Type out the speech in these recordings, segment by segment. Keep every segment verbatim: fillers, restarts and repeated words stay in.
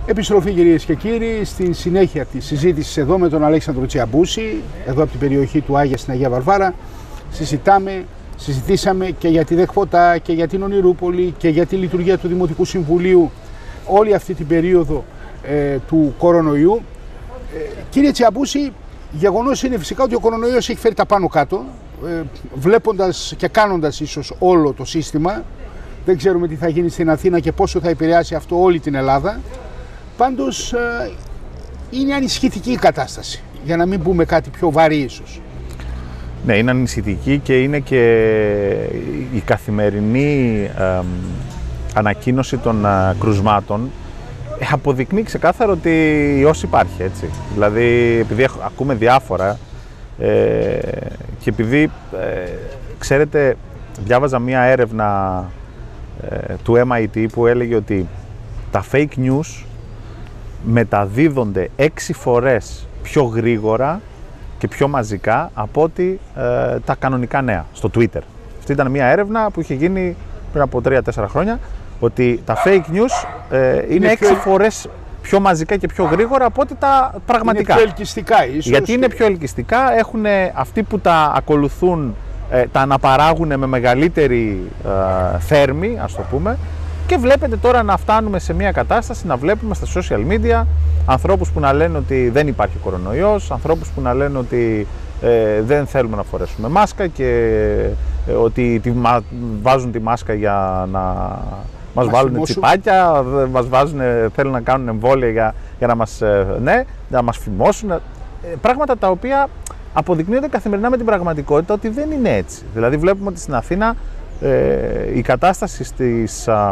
Επιστροφή, κυρίες και κύριοι, στην συνέχεια της συζήτησης εδώ με τον Αλέξανδρο Τσιαμπούση, εδώ από την περιοχή του Άγια στην Αγία Βαρβάρα. Συζητάμε, συζητήσαμε και για τη Δεκποτά και για την Ονειρούπολη και για τη λειτουργία του Δημοτικού Συμβουλίου όλη αυτή την περίοδο ε, του κορονοϊού. Ε, κύριε Τσιαμπούση, γεγονός είναι φυσικά ότι ο κορονοϊός έχει φέρει τα πάνω κάτω, ε, βλέποντας και κάνοντας ίσως όλο το σύστημα. Δεν ξέρουμε τι θα γίνει στην Αθήνα και πόσο θα επηρεάσει αυτό όλη την Ελλάδα. Πάντως ε, είναι ανησυχητική η κατάσταση, για να μην πούμε κάτι πιο βαρύ ίσως. Ναι, είναι ανησυχητική και είναι και η καθημερινή ε, ανακοίνωση των ε, κρουσμάτων αποδεικνύει ξεκάθαρο ότι ιός υπάρχει, έτσι. Δηλαδή, επειδή ακούμε διάφορα ε, και επειδή, ε, ξέρετε, διάβαζα μία έρευνα ε, του εμ άι τι που έλεγε ότι τα fake news μεταδίδονται έξι φορές πιο γρήγορα και πιο μαζικά από ότι ε, τα κανονικά νέα στο Twitter. Αυτή ήταν μια έρευνα που είχε γίνει πριν από τρία τέσσερα χρόνια, ότι τα fake news ε, είναι, είναι έξι πιο... φορές πιο μαζικά και πιο γρήγορα από ότι τα πραγματικά. Είναι πιο ελκυστικά ίσως. Γιατί είναι πιο ελκυστικά, έχουν αυτοί που τα ακολουθούν, ε, τα αναπαράγουν με μεγαλύτερη ε, θέρμη, ας το πούμε. Και βλέπετε τώρα να φτάνουμε σε μια κατάσταση να βλέπουμε στα social media ανθρώπους που να λένε ότι δεν υπάρχει κορονοϊός, ανθρώπους που να λένε ότι ε, δεν θέλουμε να φορέσουμε μάσκα και ε, ότι τη, μα, βάζουν τη μάσκα για να μας βάλουν φημώσουν. τσιπάκια, μας βάζουν, θέλουν να κάνουν εμβόλια για, για να, μας, ε, ναι, να μας φημώσουν. Ε, πράγματα τα οποία αποδεικνύονται καθημερινά με την πραγματικότητα ότι δεν είναι έτσι. Δηλαδή βλέπουμε ότι στην Αθήνα Ε, η κατάσταση στις α,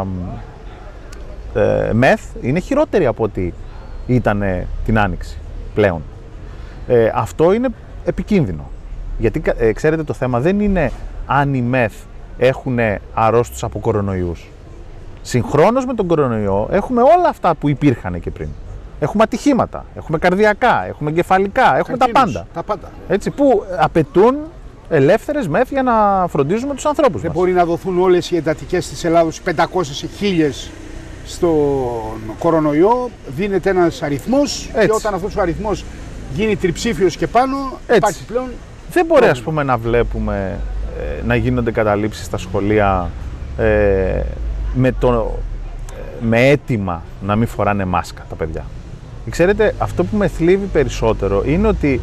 ε, ΜΕΘ είναι χειρότερη από ό,τι ήταν την Άνοιξη πλέον. Ε, αυτό είναι επικίνδυνο. Γιατί ε, ξέρετε, το θέμα δεν είναι αν οι ΜΕΘ έχουν αρρώστους από κορονοϊούς. Συγχρόνως με τον κορονοϊό έχουμε όλα αυτά που υπήρχαν και πριν. Έχουμε ατυχήματα, έχουμε καρδιακά, έχουμε εγκεφαλικά, έχουμε τα πάντα. τα πάντα. Έτσι, που απαιτούν ελεύθερες ΜΕΘ για να φροντίζουμε τους ανθρώπους Δεν μας. μπορεί να δοθούν όλες οι εντατικές της Ελλάδος, πεντακόσιες χίλιες στον κορονοϊό. Δίνεται ένας αριθμός. Έτσι. Και όταν αυτός ο αριθμός γίνει τριψήφιος και πάνω, έτσι, υπάρχει πλέον. Δεν μπορεί, ας πούμε, να βλέπουμε ε, να γίνονται καταλήψεις στα σχολεία ε, με, το, ε, με αίτημα να μην φοράνε μάσκα τα παιδιά. Ξέρετε, αυτό που με θλίβει περισσότερο είναι ότι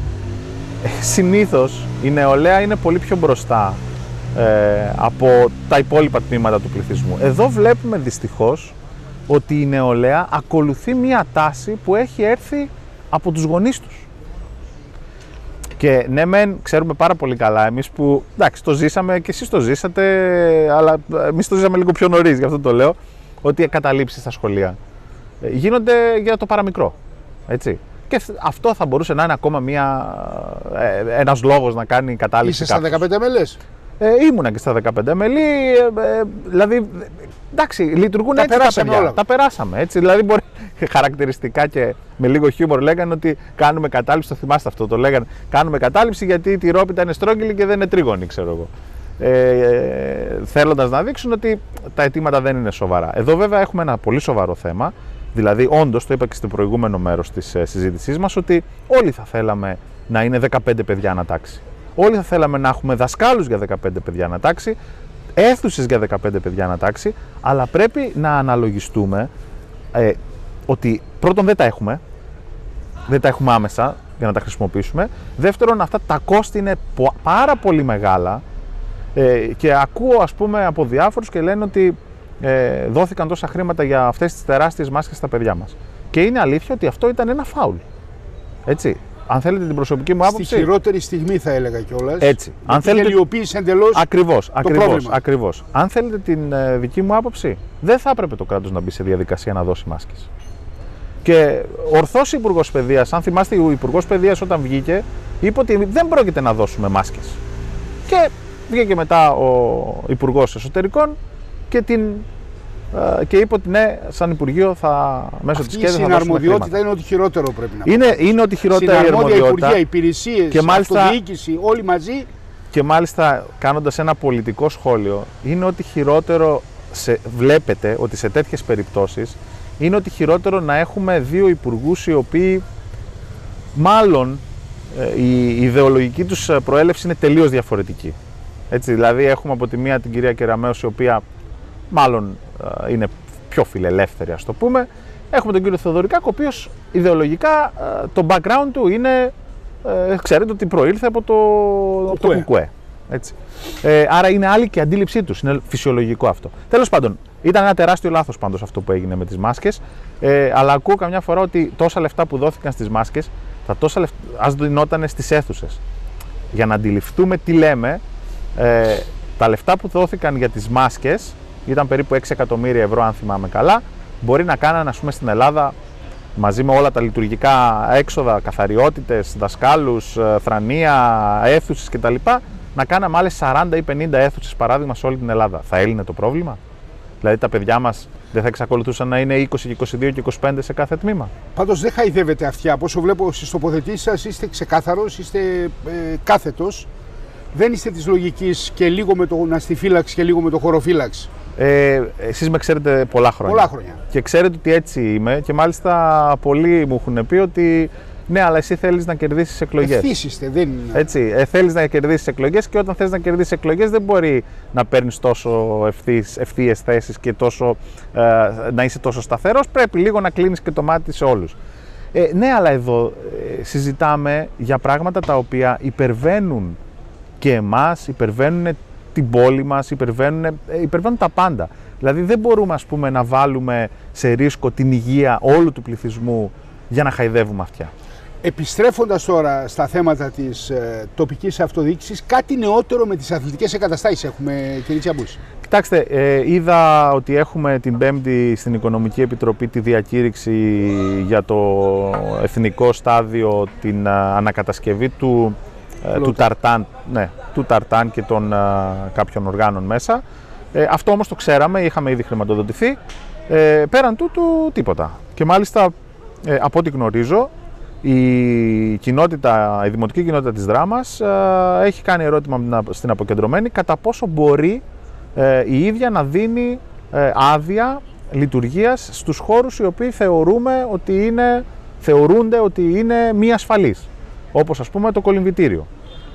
συνήθως η νεολαία είναι πολύ πιο μπροστά ε, από τα υπόλοιπα τμήματα του πληθυσμού. Εδώ βλέπουμε δυστυχώς ότι η νεολαία ακολουθεί μια τάση που έχει έρθει από τους γονείς τους. Και ναι, μεν ξέρουμε πάρα πολύ καλά εμείς που, εντάξει, το ζήσαμε και εσείς το ζήσατε, αλλά εμείς το ζήσαμε λίγο πιο νωρίς, γι' αυτό το λέω, ότι οι καταλήψεις στα σχολεία γίνονται για το παραμικρό, έτσι. Και αυτό θα μπορούσε να είναι ακόμα μια, ε, ένας λόγος να κάνει κατάληψη. Είσαι στα δεκαπέντε μελές. Ε, ήμουνα και στα δεκαπέντε μελή, ε, ε, δηλαδή, εντάξει, λειτουργούν τα έτσι τα παιδιά. Όλα. Τα περάσαμε, έτσι, δηλαδή μπορεί, χαρακτηριστικά και με λίγο χιούμορ λέγανε ότι κάνουμε κατάληψη, το θυμάστε αυτό, το λέγανε, κάνουμε κατάληψη γιατί η τυρόπιτα είναι στρόγγυλη και δεν είναι τρίγωνη, ξέρω εγώ. Ε, ε, θέλοντας να δείξουν ότι τα αιτήματα δεν είναι σοβαρά. Εδώ βέβαια έχουμε ένα πολύ σοβαρό θέμα. Δηλαδή, όντως, το είπα και στο προηγούμενο μέρος της ε, συζήτησής μας, ότι όλοι θα θέλαμε να είναι δεκαπέντε παιδιά ανατάξει. Όλοι θα θέλαμε να έχουμε δασκάλους για δεκαπέντε παιδιά ανατάξει, αίθουσες για δεκαπέντε παιδιά ανατάξει, αλλά πρέπει να αναλογιστούμε ε, ότι πρώτον δεν τα έχουμε, δεν τα έχουμε άμεσα για να τα χρησιμοποιήσουμε. Δεύτερον, αυτά τα κόστη είναι πάρα πολύ μεγάλα ε, και ακούω, ας πούμε, από διάφορους και λένε ότι Ε, δόθηκαν τόσα χρήματα για αυτές τις τεράστιες μάσκες στα παιδιά μας. Και είναι αλήθεια ότι αυτό ήταν ένα φάουλ. Έτσι. Αν θέλετε την προσωπική μου άποψη. Στη χειρότερη στιγμή θα έλεγα κιόλας. Έτσι. Αν θέλετε. Τελειοποίησε εντελώς. Ακριβώς, το ακριβώς, πρόβλημα. ακριβώς. Αν θέλετε την ε, δική μου άποψη, δεν θα έπρεπε το κράτος να μπει σε διαδικασία να δώσει μάσκες. Και ορθώς ο Υπουργός Παιδείας, αν θυμάστε, ο Υπουργός Παιδείας όταν βγήκε, είπε ότι δεν πρόκειται να δώσουμε μάσκες. Και βγήκε μετά ο Υπουργός Εσωτερικών και την. Και είπε ότι ναι, σαν Υπουργείο θα μέσω της ΚΕΔ θα δώσουμε χρήματα. Η συναρμοδιότητα είναι ότι χειρότερο πρέπει να είναι, είναι ότι χειρότερη η αρμοδιότητα. Υπουργεία, υπηρεσίες, και μάλιστα, αυτοδιοίκηση, όλοι μαζί. Και μάλιστα κάνοντας ένα πολιτικό σχόλιο, είναι ότι χειρότερο σε, βλέπετε ότι σε τέτοιες περιπτώσεις είναι ότι χειρότερο να έχουμε δύο υπουργούς οι οποίοι μάλλον η ιδεολογική τους προέλευση είναι τελείως διαφορετική. Έτσι, δηλαδή έχουμε από τη μία την κυρία Κεραμέως, η οποία μάλλον είναι πιο φιλελεύθερη, ας το πούμε. Έχουμε τον κύριο Θεοδωρικάκο, ο οποίος ιδεολογικά το background του είναι, ξέρετε ότι προήλθε από το, από το κουκουέ. Έτσι. Ε, άρα είναι άλλη και η αντίληψή τους, είναι φυσιολογικό αυτό. Τέλος πάντων, ήταν ένα τεράστιο λάθος πάντως αυτό που έγινε με τις μάσκες, ε, αλλά ακούω καμιά φορά ότι τόσα λεφτά που δόθηκαν στις μάσκες, τα τόσα λεφτά ας δινόταν στις αίθουσες. Για να αντιληφθούμε τι λέμε, ε, τα λεφτά που δόθηκαν για τις μάσκες, ήταν περίπου έξι εκατομμύρια ευρώ αν θυμάμαι καλά, μπορεί να κάνανε, ας πούμε, στην Ελλάδα, μαζί με όλα τα λειτουργικά έξοδα, καθαριότητες, δασκάλους, θρανία, αίθουσες κτλ., να κάναμε άλλες σαράντα ή πενήντα αίθουσες παράδειγμα σε όλη την Ελλάδα. Θα έλυνε το πρόβλημα? Δηλαδή τα παιδιά μας δεν θα εξακολουθούσαν να είναι είκοσι, είκοσι δύο και είκοσι πέντε σε κάθε τμήμα? Πάντως δεν χαϊδεύετε αυτιά. Από όσο βλέπω στις τοποθετήσεις σας, είστε ξεκάθαρος, είστε ε, κάθετος. Δεν είστε της λογικής και λίγο με τον αστιφύλαξη και λίγο με τον χωροφύλαξη. Ε, εσείς με ξέρετε πολλά χρόνια. Πολλά χρόνια. Και ξέρετε ότι έτσι είμαι και μάλιστα πολλοί μου έχουν πει ότι ναι, αλλά εσύ θέλεις να κερδίσεις εκλογές. Ευθύς είστε, δεν είναι. Έτσι, ε, θέλεις να κερδίσεις εκλογές και όταν θες να κερδίσεις εκλογές δεν μπορεί να παίρνεις τόσο ευθύς, ευθείες θέσεις και τόσο, ε, να είσαι τόσο σταθερός. Πρέπει λίγο να κλείνεις και το μάτι σε όλους. Ε, ναι, αλλά εδώ ε, συζητάμε για πράγματα τα οποία υπερβαίνουν και εμάς, υπερβαίνουν την πόλη μας, υπερβαίνουν, ε, υπερβαίνουν τα πάντα. Δηλαδή δεν μπορούμε, ας πούμε, να βάλουμε σε ρίσκο την υγεία όλου του πληθυσμού για να χαϊδεύουμε αυτιά. Επιστρέφοντας τώρα στα θέματα της ε, τοπικής αυτοδιοίκησης, κάτι νεότερο με τις αθλητικές εγκαταστάσεις έχουμε, κύριε Τσιαμπούση? Κοιτάξτε, ε, είδα ότι έχουμε την Πέμπτη στην Οικονομική Επιτροπή τη διακήρυξη για το εθνικό στάδιο, την α, ανακατασκευή του, ε, του, Ταρτάν, ναι, του Ταρτάν και των α, κάποιων οργάνων μέσα. Ε, αυτό όμως το ξέραμε, είχαμε ήδη χρηματοδοτηθεί. Ε, πέραν τούτου τίποτα. Και μάλιστα, ε, από ό,τι γνωρίζω, η, κοινότητα, η δημοτική κοινότητα της Δράμας ε, έχει κάνει ερώτημα στην αποκεντρωμένη κατά πόσο μπορεί ε, η ίδια να δίνει ε, άδεια λειτουργίας στους χώρους οι οποίοι θεωρούμε ότι είναι, θεωρούνται ότι είναι μη ασφαλείς, όπως ας πούμε το κολυμβητήριο.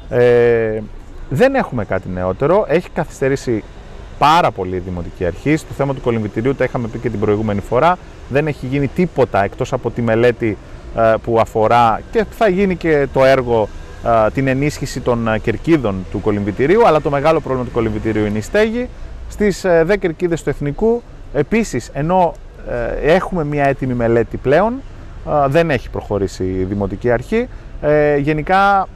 Ε, δεν έχουμε κάτι νεότερο, έχει καθυστερήσει πάρα πολύ η Δημοτική Αρχή. Στο θέμα του κολυμβητηρίου τα είχαμε πει και την προηγούμενη φορά, δεν έχει γίνει τίποτα εκτός από τη μελέτη που αφορά και θα γίνει και το έργο, την ενίσχυση των κερκίδων του κολυμβητηρίου, αλλά το μεγάλο πρόβλημα του κολυμβητηρίου είναι η στέγη. Στις δε κερκίδες του Εθνικού επίσης, ενώ έχουμε μια έτοιμη μελέτη πλέον, δεν έχει προχωρήσει η Δημοτική Αρχή. Γενικά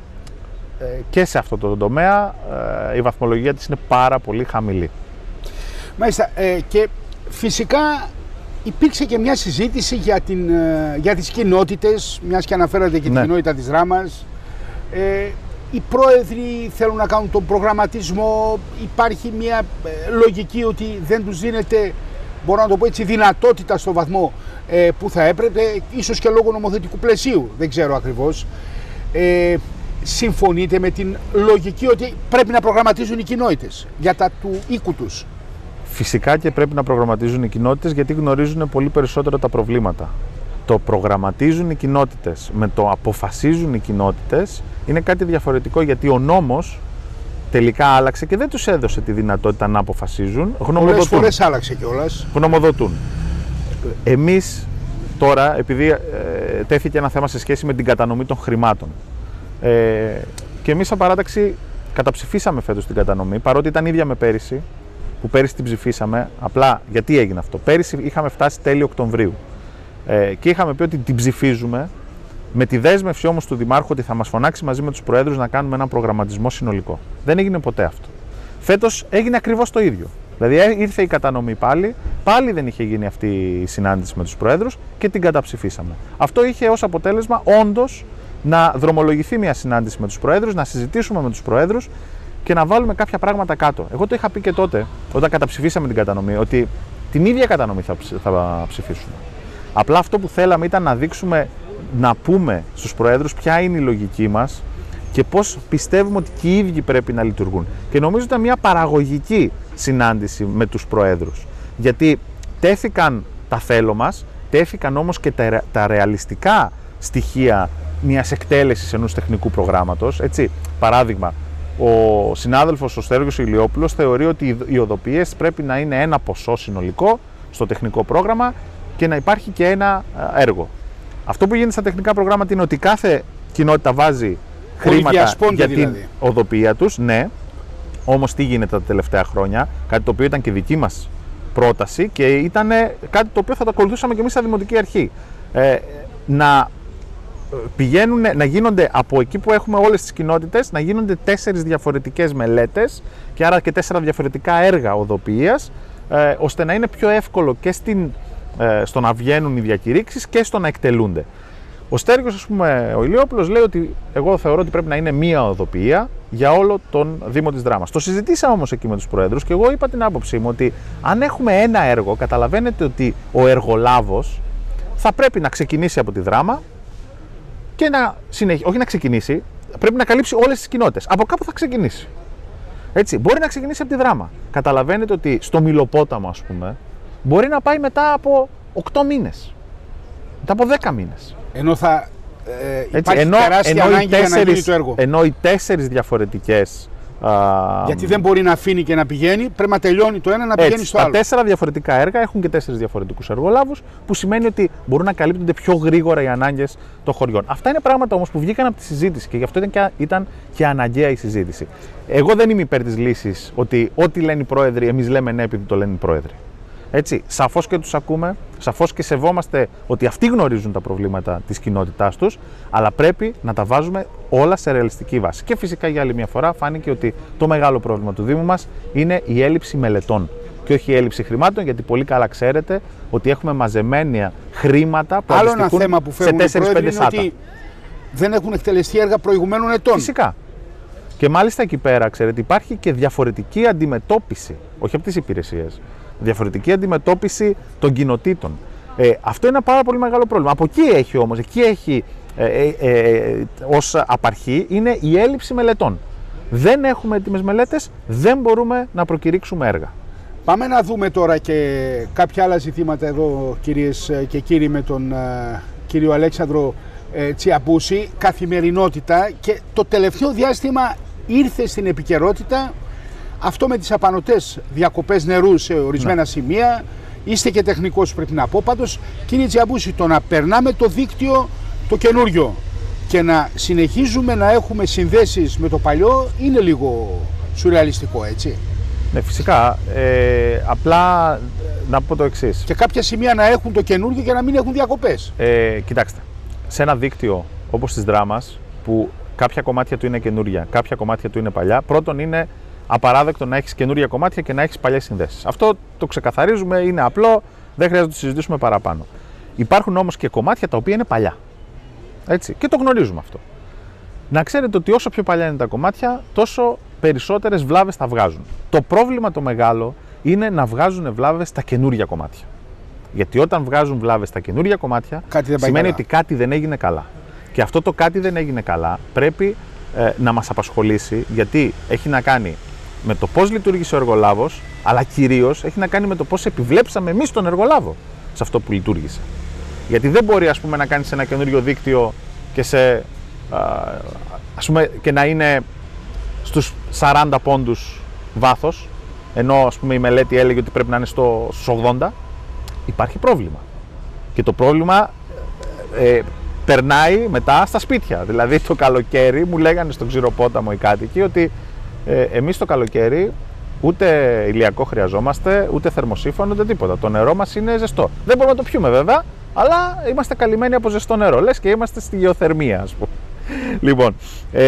και σε αυτό το τομέα η βαθμολογία της είναι πάρα πολύ χαμηλή. Μάλιστα, και φυσικά υπήρξε και μια συζήτηση για, την, για τις κοινότητες, μιας και αναφέρατε και ναι. την κοινότητα της Δράμας. Ε, οι πρόεδροι θέλουν να κάνουν τον προγραμματισμό, υπάρχει μια λογική ότι δεν τους δίνεται, μπορώ να το πω έτσι, δυνατότητα στο βαθμό ε, που θα έπρεπε, ίσως και λόγω νομοθετικού πλαισίου, δεν ξέρω ακριβώς. Ε, συμφωνείτε με την λογική ότι πρέπει να προγραμματίζουν οι κοινότητες για τα του οίκου τους? Φυσικά και πρέπει να προγραμματίζουν οι κοινότητες, γιατί γνωρίζουν πολύ περισσότερο τα προβλήματα. Το προγραμματίζουν οι κοινότητες με το αποφασίζουν οι κοινότητες είναι κάτι διαφορετικό, γιατί ο νόμος τελικά άλλαξε και δεν τους έδωσε τη δυνατότητα να αποφασίζουν. Γνωμοδοτούν. Πολλές φορές άλλαξε κιόλας. Γνωμοδοτούν. Εμείς τώρα, επειδή ε, τέθηκε ένα θέμα σε σχέση με την κατανομή των χρημάτων, ε, και εμείς σαν παράταξη καταψηφίσαμε φέτος την κατανομή, παρότι ήταν ίδια με πέρυσι, που πέρυσι την ψηφίσαμε. Απλά γιατί έγινε αυτό? Πέρυσι είχαμε φτάσει τέλη Οκτωβρίου ε, και είχαμε πει ότι την ψηφίζουμε, με τη δέσμευση όμως του Δημάρχου ότι θα μας φωνάξει μαζί με τους Προέδρους να κάνουμε έναν προγραμματισμό συνολικό. Δεν έγινε ποτέ αυτό. Φέτος έγινε ακριβώς το ίδιο. Δηλαδή ήρθε η κατανομή πάλι, πάλι δεν είχε γίνει αυτή η συνάντηση με τους Προέδρους και την καταψηφίσαμε. Αυτό είχε ως αποτέλεσμα όντως να δρομολογηθεί μια συνάντηση με τους Προέδρους, να συζητήσουμε με τους Προέδρους και να βάλουμε κάποια πράγματα κάτω. Εγώ το είχα πει και τότε, όταν καταψηφίσαμε την κατανομή, ότι την ίδια κατανομή θα, θα ψηφίσουμε. Απλά αυτό που θέλαμε ήταν να δείξουμε, να πούμε στους Προέδρους ποια είναι η λογική μας και πώς πιστεύουμε ότι και οι ίδιοι πρέπει να λειτουργούν. Και νομίζω ήταν μια παραγωγική συνάντηση με τους Προέδρους. Γιατί τέθηκαν τα θέλω μας, τέθηκαν όμως και τα, τα ρεαλιστικά στοιχεία μιας εκτέλεσης ενός τεχνικού προγράμματος. Έτσι, παράδειγμα, ο συνάδελφος ο Στέργιος Ηλιόπουλος θεωρεί ότι οι οδοποιίες πρέπει να είναι ένα ποσό συνολικό στο τεχνικό πρόγραμμα και να υπάρχει και ένα έργο. Αυτό που γίνεται στα τεχνικά προγράμματα είναι ότι κάθε κοινότητα βάζει χρήματα για δηλαδή. την οδοποιία τους, ναι. Όμως τι γίνεται τα τελευταία χρόνια, κάτι το οποίο ήταν και δική μας πρόταση και ήταν κάτι το οποίο θα το ακολουθούσαμε και εμείς σαν Δημοτική Αρχή. Ε, να πηγαίνουν, να γίνονται από εκεί που έχουμε όλες τις κοινότητες, να γίνονται τέσσερις διαφορετικές μελέτες και άρα και τέσσερα διαφορετικά έργα οδοποιίας, ε, ώστε να είναι πιο εύκολο και στην, ε, στο να βγαίνουν οι διακηρύξεις και στο να εκτελούνται. Ο Στέργιος, ας πούμε, ο Ηλιόπουλος λέει ότι εγώ θεωρώ ότι πρέπει να είναι μία οδοποιία για όλο τον Δήμο της Δράμας. Το συζητήσαμε όμως εκεί με τους προέδρους και εγώ είπα την άποψή μου ότι αν έχουμε ένα έργο, καταλαβαίνετε ότι ο εργολάβος θα πρέπει να ξεκινήσει από τη Δράμα και να συνεχίσει, όχι να ξεκινήσει, πρέπει να καλύψει όλες τις κοινότητες. Από κάπου θα ξεκινήσει. Έτσι, μπορεί να ξεκινήσει από τη Δράμα. Καταλαβαίνετε ότι στο Μιλοπόταμο, ας πούμε, μπορεί να πάει μετά από οκτώ μήνες. Μετά από δέκα μήνες. Ενώ θα ε, Έτσι, υπάρχει ενώ, τεράστια ενώ ανάγκη τέσσερις, για να γίνει το έργο. Ενώ οι τέσσερις διαφορετικές... Α, γιατί δεν μπορεί να αφήνει και να πηγαίνει, πρέπει να τελειώνει το ένα να έτσι, πηγαίνει στο τα άλλο. Τα τέσσερα διαφορετικά έργα έχουν και τέσσερις διαφορετικούς εργολάβους, που σημαίνει ότι μπορούν να καλύπτονται πιο γρήγορα οι ανάγκες των χωριών. Αυτά είναι πράγματα όμως που βγήκαν από τη συζήτηση και γι' αυτό ήταν και, ήταν και αναγκαία η συζήτηση. Εγώ δεν είμαι υπέρ της λύσης ότι ό,τι λένε οι πρόεδροι, εμείς λέμε ναι επειδή το λένε οι πρόεδροι. Έτσι, σαφώς και τους ακούμε, σαφώς και σεβόμαστε ότι αυτοί γνωρίζουν τα προβλήματα της κοινότητάς τους, αλλά πρέπει να τα βάζουμε όλα σε ρεαλιστική βάση. Και φυσικά για άλλη μια φορά φάνηκε ότι το μεγάλο πρόβλημα του Δήμου μας είναι η έλλειψη μελετών και όχι η έλλειψη χρημάτων, γιατί πολύ καλά ξέρετε ότι έχουμε μαζεμένα χρήματα που άλλο ένα θέμα που σε τέσσερα πέντε σάτα. Ότι δεν έχουν εκτελεστεί έργα προηγουμένων ετών. Φυσικά. Και μάλιστα εκεί πέρα, ξέρετε, υπάρχει και διαφορετική αντιμετώπιση, όχι από τις υπηρεσίες. Διαφορετική αντιμετώπιση των κοινοτήτων. Ε, αυτό είναι ένα πάρα πολύ μεγάλο πρόβλημα. Από εκεί έχει όμως, εκεί έχει ε, ε, ε, ως απαρχή είναι η έλλειψη μελετών. Δεν έχουμε έτοιμες μελέτες, δεν μπορούμε να προκηρύξουμε έργα. Πάμε να δούμε τώρα και κάποια άλλα ζητήματα εδώ, κυρίες και κύριοι, με τον ε, κύριο Αλέξανδρο ε, Τσιαμπούση. Καθημερινότητα, και το τελευταίο διάστημα ήρθε στην επικαιρότητα αυτό με τις απανωτές διακοπές νερού σε ορισμένα ναι. σημεία. Είστε και τεχνικός, πρέπει να πω. Πάντως, κύριε Τσιαμπούση, το να περνάμε το δίκτυο το καινούριο και να συνεχίζουμε να έχουμε συνδέσεις με το παλιό είναι λίγο σουρεαλιστικό, έτσι. Ναι, φυσικά. Ε, απλά να πω το εξής. Και κάποια σημεία να έχουν το καινούριο και να μην έχουν διακοπές. Ε, κοιτάξτε, σε ένα δίκτυο όπως της Δράμας, που κάποια κομμάτια του είναι καινούρια, κάποια κομμάτια του είναι παλιά, πρώτον είναι απαράδεκτο να έχεις καινούρια κομμάτια και να έχεις παλιές συνδέσεις. Αυτό το ξεκαθαρίζουμε, είναι απλό, δεν χρειάζεται να το συζητήσουμε παραπάνω. Υπάρχουν όμως και κομμάτια τα οποία είναι παλιά. Έτσι, και το γνωρίζουμε αυτό. Να ξέρετε ότι όσο πιο παλιά είναι τα κομμάτια, τόσο περισσότερες βλάβες θα βγάζουν. Το πρόβλημα το μεγάλο είναι να βγάζουν βλάβες στα καινούρια κομμάτια. Γιατί όταν βγάζουν βλάβες στα καινούρια κομμάτια, σημαίνει καλά. Ότι κάτι δεν έγινε καλά. Και αυτό το κάτι δεν έγινε καλά πρέπει ε, να μας απασχολήσει, γιατί έχει να κάνει με το πώς λειτουργήσε ο εργολάβος, αλλά κυρίως έχει να κάνει με το πώς επιβλέψαμε εμείς τον εργολάβο σε αυτό που λειτουργήσε. Γιατί δεν μπορεί, ας πούμε, να κάνεις ένα καινούριο δίκτυο και, σε, α, ας πούμε, και να είναι στους σαράντα πόντους βάθος, ενώ, ας πούμε, η μελέτη έλεγε ότι πρέπει να είναι στο, στους ογδόντα. Υπάρχει πρόβλημα. Και το πρόβλημα ε, περνάει μετά στα σπίτια. Δηλαδή το καλοκαίρι μου λέγανε στον Ξηροπόταμο οι κάτοικοι ότι ε, εμείς το καλοκαίρι ούτε ηλιακό χρειαζόμαστε, ούτε θερμοσύφωνο, ούτε τίποτα. Το νερό μας είναι ζεστό. Δεν μπορούμε να το πιούμε βέβαια, αλλά είμαστε καλυμμένοι από ζεστό νερό. Λες και είμαστε στη γεωθερμία, ας πούμε. Λοιπόν, ε,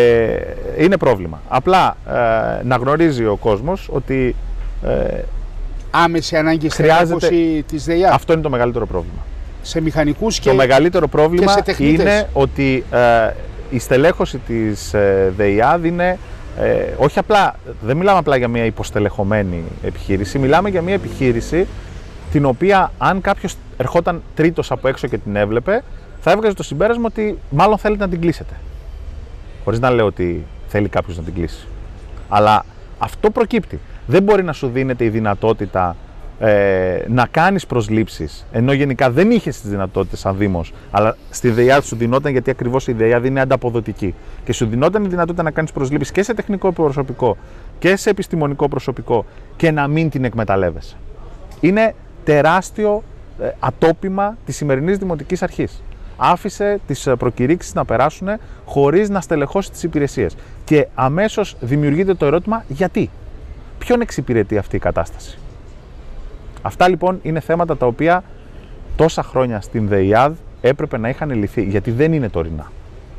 είναι πρόβλημα. Απλά ε, να γνωρίζει ο κόσμος ότι ε, άμεση ανάγκη στελέχωση της ΔΕΙΑ. Αυτό είναι το μεγαλύτερο πρόβλημα. Σε μηχανικούς και το μεγαλύτερο πρόβλημα και σε είναι ότι ε, η στελέχωση της ε, ΔΕΙΑ είναι ε, όχι απλά, δεν μιλάμε απλά για μια υποστελεχωμένη επιχείρηση, μιλάμε για μια επιχείρηση την οποία αν κάποιος ερχόταν τρίτος από έξω και την έβλεπε, θα έβγαζε το συμπέρασμα ότι μάλλον θέλετε να την κλείσετε. Χωρίς να λέω ότι θέλει κάποιος να την κλείσει. Αλλά αυτό προκύπτει. Δεν μπορεί να σου δίνεται η δυνατότητα ε, να κάνεις προσλήψεις, ενώ γενικά δεν είχες τις δυνατότητες σαν Δήμος, αλλά στη ΔΕΙΑΔ σου δινόταν, γιατί ακριβώς η ΔΕΙΑΔ είναι ανταποδοτική και σου δινόταν η δυνατότητα να κάνεις προσλήψεις και σε τεχνικό προσωπικό και σε επιστημονικό προσωπικό και να μην την εκμεταλλεύεσαι. Είναι τεράστιο ε, ατόπιμα της σημερινής Δημοτικής Αρχής. Άφησε τις προκηρύξεις να περάσουν χωρίς να στελεχώσει τις υπηρεσίες. Και αμέσως δημιουργείται το ερώτημα γιατί. Ποιον εξυπηρετεί αυτή η κατάσταση. Αυτά λοιπόν είναι θέματα τα οποία τόσα χρόνια στην ΔΕΙΑΔ έπρεπε να είχαν λυθεί, γιατί δεν είναι τωρινά.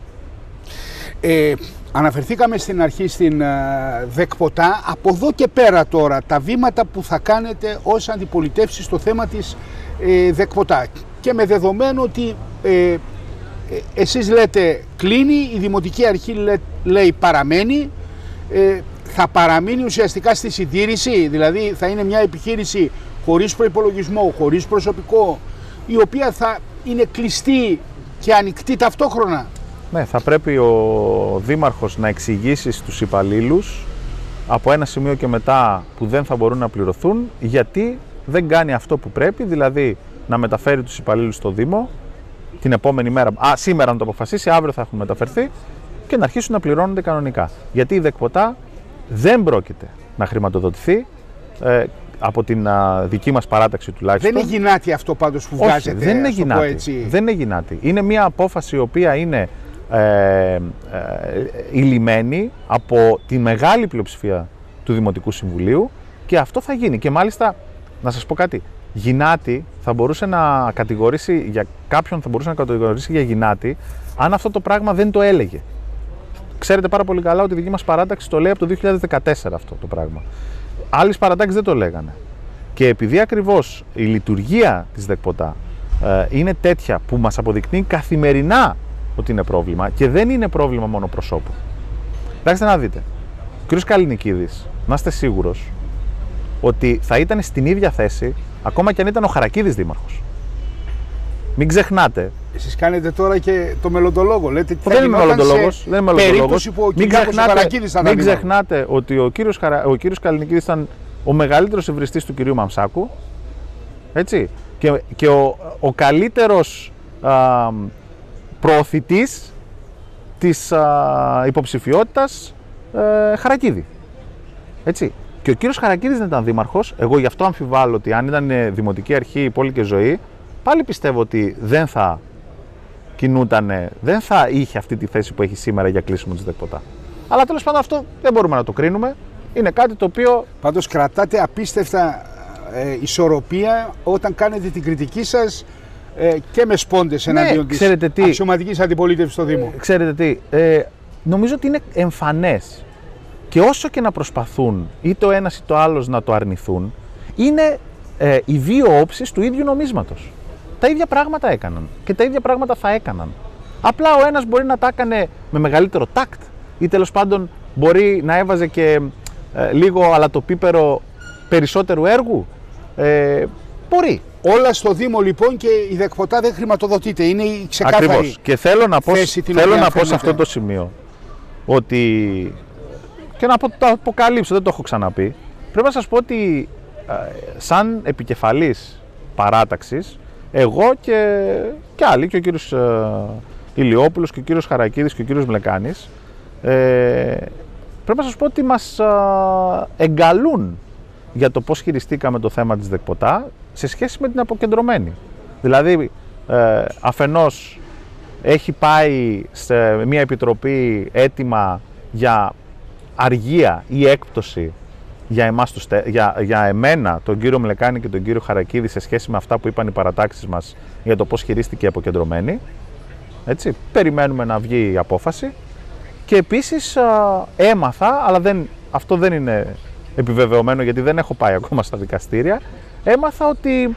Ε, αναφερθήκαμε στην αρχή στην uh, ΔΕΚΠΟΤΑ. Από εδώ και πέρα τώρα τα βήματα που θα κάνετε ως αντιπολιτεύσεις στο θέμα της ε, ΔΕΚΠΟΤΑ, και με δεδομένο ότι ε, ε, εσείς λέτε κλείνει, η Δημοτική Αρχή λέ, λέει παραμένει, ε, θα παραμείνει ουσιαστικά στη συντήρηση, δηλαδή θα είναι μια επιχείρηση χωρίς προϋπολογισμό, χωρίς προσωπικό, η οποία θα είναι κλειστή και ανοιχτή ταυτόχρονα. Ναι, θα πρέπει ο Δήμαρχος να εξηγήσει στους υπαλλήλους από ένα σημείο και μετά που δεν θα μπορούν να πληρωθούν, γιατί δεν κάνει αυτό που πρέπει, δηλαδή να μεταφέρει τους υπαλλήλους στο Δήμο την επόμενη μέρα. Α, σήμερα να το αποφασίσει, αύριο θα έχουν μεταφερθεί και να αρχίσουν να πληρώνονται κανονικά. Γιατί η ΔΕΚΠΟΤΑ δεν πρόκειται να χρηματοδοτηθεί ε, από την α, δική μας παράταξη τουλάχιστον. Δεν είναι γυνάτι αυτό πάντως που βγάζετε. Όχι, δεν είναι γυνάτι. Δεν είναι γυνάτι. Είναι μια απόφαση η οποία είναι ε, ε, ηλυμένη από τη μεγάλη πλειοψηφία του Δημοτικού Συμβουλίου και αυτό θα γίνει. Και μάλιστα, να σας πω κάτι, γυνάτι θα μπορούσε να κατηγορήσει για κάποιον, θα μπορούσε να κατηγορήσει για γυνάτι αν αυτό το πράγμα δεν το έλεγε. Ξέρετε πάρα πολύ καλά ότι η δική μας παράταξη το λέει από το δύο χιλιάδες δεκατέσσερα αυτό το πράγμα. Άλλες παρατάξεις δεν το λέγανε. Και επειδή ακριβώς η λειτουργία της ΔΕΚΠΟΤΑ ε, είναι τέτοια που μας αποδεικνύει καθημερινά ότι είναι πρόβλημα και δεν είναι πρόβλημα μόνο προσώπου. Κοιτάξτε να δείτε. Ο κ. Καληνικίδης, να είστε σίγουρος ότι θα ήταν στην ίδια θέση ακόμα και αν ήταν ο Χαρακίδης δήμαρχος. Μην ξεχνάτε. Εσείς κάνετε τώρα και το μελλοντολόγο. Λέτε τι δεν είμαι μελλοντολόγος. Δεν είμαι μελλοντολόγος. Που ο μην ξεχνάτε, μην ξεχνάτε ότι ο κύριος, Χαρα... ο κύριος Καληνικίδης ήταν ο μεγαλύτερος ευριστής του κυρίου Μαμσάκου. Έτσι. Και, και ο, ο καλύτερος α, προωθητής της α, υποψηφιότητας α, Χαρακίδη. Έτσι. Και ο κύριος Χαρακίδης δεν ήταν δήμαρχος. Εγώ γι' αυτό αμφιβάλλω ότι αν ήταν Δημοτική Αρχή, η Πόλη και Ζωή, πάλι πιστεύω ότι δεν θα κινούτανε, δεν θα είχε αυτή τη θέση που έχει σήμερα για κλείσιμο της ΔΕΚΠΟΤΑ. Αλλά τέλος πάντων αυτό δεν μπορούμε να το κρίνουμε. Είναι κάτι το οποίο... Πάντως κρατάτε απίστευτα ε, ισορροπία όταν κάνετε την κριτική σας ε, και με σπόντες εναντίον ναι, της αξιωματικής αντιπολίτευσης στο Δήμο. Ε, ξέρετε τι, ε, νομίζω ότι είναι εμφανές και όσο και να προσπαθούν είτε ο ένας είτε ο άλλος να το αρνηθούν, είναι ε, οι δύο όψεις του ίδιου νομίσματος. Τα ίδια πράγματα έκαναν και τα ίδια πράγματα θα έκαναν. Απλά ο ένας μπορεί να τα έκανε με μεγαλύτερο τάκτ ή τέλος πάντων μπορεί να έβαζε και ε, λίγο αλατοπίπερο περισσότερου έργου. Ε, μπορεί. Όλα στο Δήμο λοιπόν και η ΔΕΚΠΟΤΑ δεν χρηματοδοτείται. Είναι η ξεκάθαρη Ακριβώς. Και θέλω να πω, θέση την θέλω οποία να πω σε αυτό το σημείο ότι, και να πω, το αποκαλύψω, δεν το έχω ξαναπεί, πρέπει να σας πω ότι ε, σαν επικεφαλής παράταξης εγώ και, και άλλοι, και ο κύριος ε, Ηλιόπουλος και ο κύριος Χαρακίδης και ο κύριος Μλεκάνης, ε, πρέπει να σας πω ότι μας ε, εγκαλούν για το πώς χειριστήκαμε το θέμα της ΔΕΚΠΟΤΑ σε σχέση με την αποκεντρωμένη. Δηλαδή, ε, αφενός έχει πάει σε μια επιτροπή έτοιμα για αργία ή έκπτωση για, εμάς τους, για, για εμένα, τον κύριο Μλεκάνη και τον κύριο Χαρακίδη σε σχέση με αυτά που είπαν οι παρατάξεις μας για το πώς χειρίστηκε η αποκεντρωμένη. Έτσι, περιμένουμε να βγει η απόφαση και επίσης α, έμαθα, αλλά δεν, αυτό δεν είναι επιβεβαιωμένο γιατί δεν έχω πάει ακόμα στα δικαστήρια, έμαθα ότι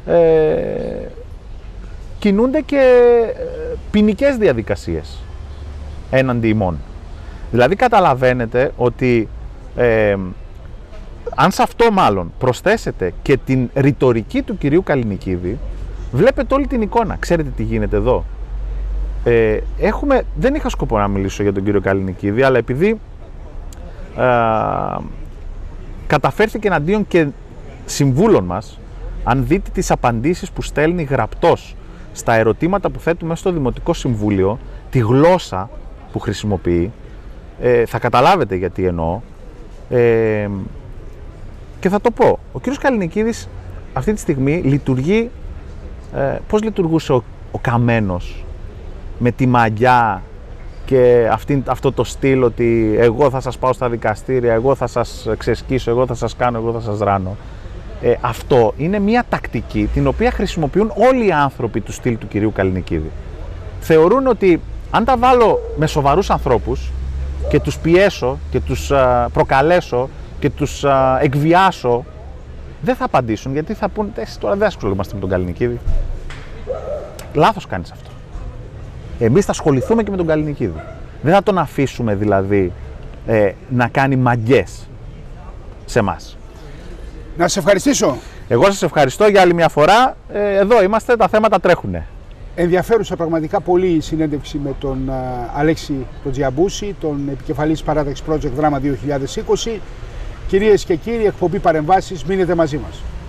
ε, κινούνται και ποινικές διαδικασίες έναντι ημών. Δηλαδή καταλαβαίνετε ότι ε, αν σε αυτό μάλλον προσθέσετε και την ρητορική του κυρίου Καληνικίδη, βλέπετε όλη την εικόνα. Ξέρετε τι γίνεται εδώ. Ε, έχουμε, δεν είχα σκοπό να μιλήσω για τον κύριο Καληνικίδη, αλλά επειδή ε, καταφέρθηκε εναντίον και συμβούλων μας, αν δείτε τις απαντήσεις που στέλνει γραπτός στα ερωτήματα που θέτουμε στο Δημοτικό Συμβούλιο, τη γλώσσα που χρησιμοποιεί, ε, θα καταλάβετε γιατί εννοώ. Ε, και θα το πω, ο κύριος Καλλινικίδης αυτή τη στιγμή λειτουργεί, ε, πώς λειτουργούσε ο, ο Καμένος, με τη μαγιά και αυτή, αυτό το στυλ ότι εγώ θα σας πάω στα δικαστήρια, εγώ θα σας ξεσκίσω, εγώ θα σας κάνω, εγώ θα σας ράνω. Ε, αυτό είναι μια τακτική την οποία χρησιμοποιούν όλοι οι άνθρωποι του στυλ του κυρίου Καλλινικίδη. Θεωρούν ότι αν τα βάλω με σοβαρούς ανθρώπους και τους πιέσω και τους α, προκαλέσω και τους α, εκβιάσω, δεν θα απαντήσουν, γιατί θα πούν εσείς τώρα δεν ασχολούμαστε με τον Καλλινικίδη. Λάθος κάνεις αυτό. Εμείς θα ασχοληθούμε και με τον Καλλινικίδη. Δεν θα τον αφήσουμε δηλαδή ε, να κάνει μαγκές σε εμάς. Να σε ευχαριστήσω. Εγώ σας ευχαριστώ για άλλη μια φορά. Ε, εδώ είμαστε, τα θέματα τρέχουνε. Ενδιαφέρουσα πραγματικά πολύ η συνέντευξη με τον uh, Αλέξη τον Τζιαμπούση, τον επικεφαλής παράταξης Project Drama δύο χιλιάδες είκοσι. Κυρίες και κύριοι, εκπομπή Παρεμβάσεις, μείνετε μαζί μας.